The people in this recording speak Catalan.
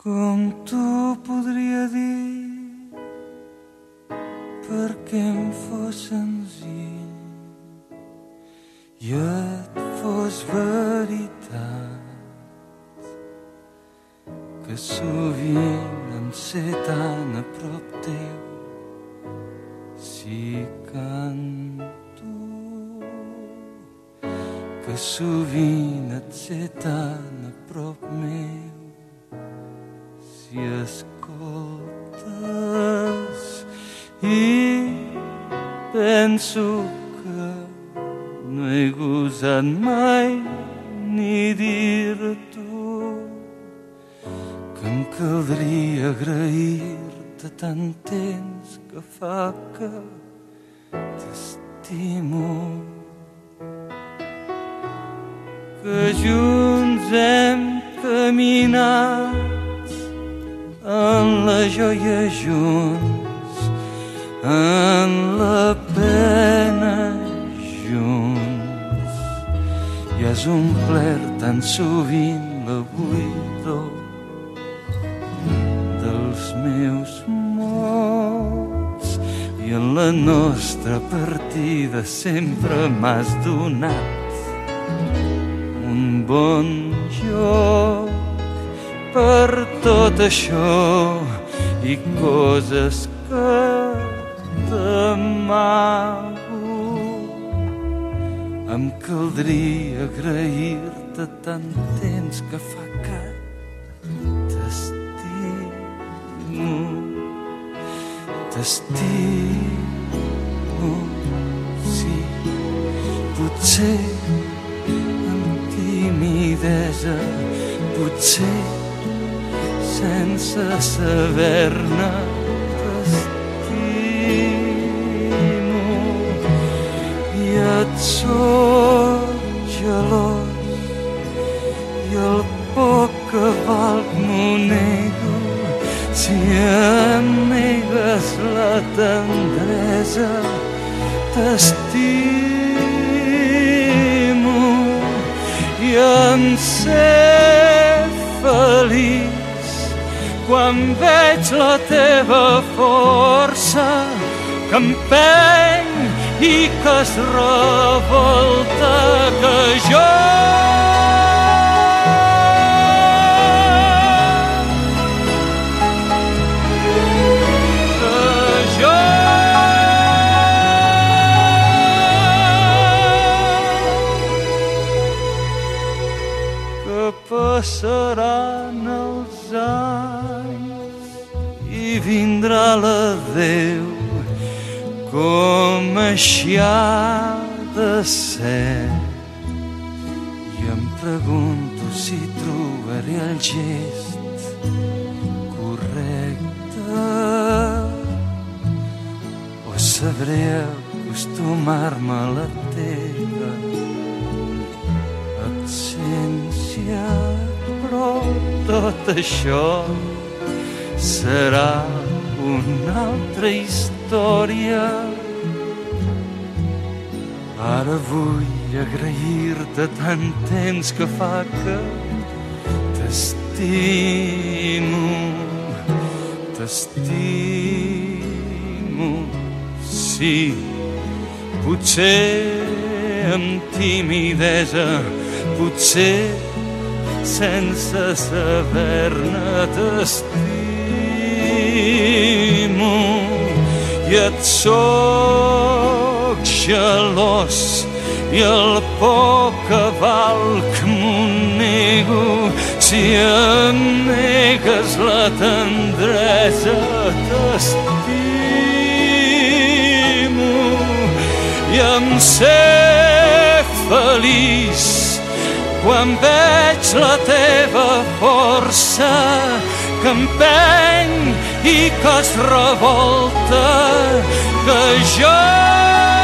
Com tu podria dir perquè em fos senzill i et fos veritat que sovint em sé tan a prop teu si canto, que sovint et sé tan a prop meu si escoltes i penso que no he gosat mai ni dir-t'ho que em caldria agrair-te tant temps que fa que t'estimo, que junts hem caminat en la joia junts, en la pena junts, i has omplert tan sovint la buidor dels meus mots, i en la nostra partida sempre m'has donat un bon joc. Per tot això i coses que t'amago, em caldria agrair-te tant temps que fa que t'estimo, t'estimo, sí, potser amb timidesa, potser sense saber-ne t'estimo i et soc gelós i el poc que valc m'ho nego si em negues la tendresa. T'estimo i em sé feliç quan veig la teva força que empeny i que es revolta, que jo que passaran els anys i vindrà l'adeu com així ha de ser, i em pregunto si trobaré el gest correcte o sabré acostumar-me a la teva absència, però tot això serà una altra història. Ara vull agrair-te tant temps que fa que t'estimo, t'estimo, sí, potser amb timidesa, potser sense saber-ne t'estimo i et soc gelós i el poc que valc m'ho nego si em negues la tendresa. T'estimo i em sé feliç quan veig la teva força que empeny i que es revolta, que jo